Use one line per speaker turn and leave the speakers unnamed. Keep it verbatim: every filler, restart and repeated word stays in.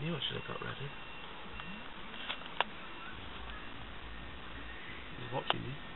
knew I should have got ready. He's watching you.